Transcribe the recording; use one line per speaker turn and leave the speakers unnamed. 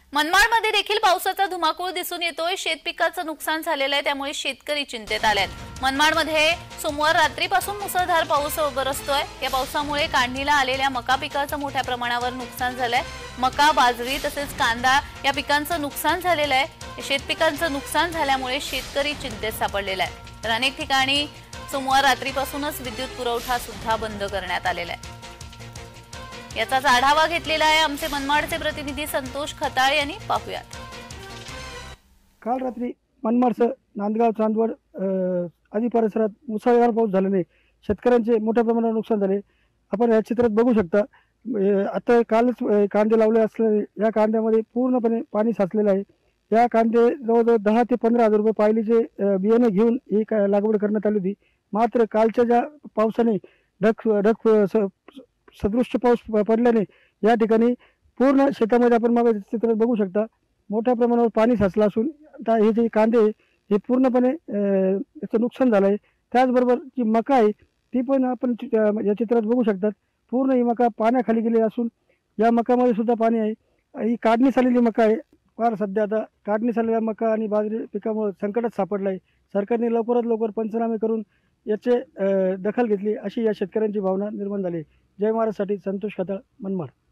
मनमाडमध्ये देखील पावसाचा धुमाकूळ दिसून येतोय। शेतपिकाचं नुकसान झालेलं आहे, त्यामुळे शेतकरी चिंतेत आलेत। मनमाडमध्ये सोमवार रात्रीपासून मुसळधार पाऊस बरसतोय। या पावसामुळे काढणीला आलेल्या मका पिकाचं मोठ्या प्रमाणावर नुकसान झालंय। मका, बाजरी तसेच कांदा या पिकांचं नुकसान झालेलं आहे। शेतपिकांचं नुकसान झाल्यामुळे शेतकरी चिंतेत सापडलेला आहे। तर अनेक ठिकाणी सोमवार रात्रीपासूनच विद्युत पुरवठा सुद्धा बंद करण्यात आलेला आहे। याचाच आढावा घेतलेला आहे आमचे मनमाडचे प्रतिनिधी संतोष खताळ यांनी। पाहूयात।
काल रात्री मनमाडसह नांदगाव, चांदवड आदी परिसरात मुसळधार पाऊस झाल्याने शेतकऱ्यांचे मोठ्या प्रमाणावर नुकसान झाले। आपण या चित्रात बघू शकता। आता कालच कांदे लावले असल्याने या कांद्यामध्ये पूर्णपणे पाणी साचलेलं आहे। या कांदे जवळजवळ 10 ते 15 हजार रुपये पायलीचे बियाणे घेऊन ही लागवड करण्यात आली होती। मात्र कालच्या ज्या पावसाने ढग सदृश्य पाऊस पडल्याने या ठिकाणी पूर्ण शेतामध्ये आपण मागे चित्रात बघू शकता मोठ्या प्रमाणावर पाणी साचलं असून हे जे कांदे हे पूर्णपणे याचं नुकसान झालं आहे। त्याचबरोबर जी मका आहे ती पण आपण या चित्रात बघू शकतात। पूर्ण ही मका पाण्याखाली गेली असून या मकामध्ये सुद्धा पाणी आहे। ही काढणी झालेली मका आहे। फार सध्या आता काढणी झालेल्या मका आणि बाजरी पिकामुळे संकटात सापडलं आहे। सरकारने लवकरात लवकर पंचनामे करून याचे दखल घेतली अशी या शेतकऱ्यांची भावना निर्माण झाली। जय महाराजसाठी संतोष खताळ, मनमाड।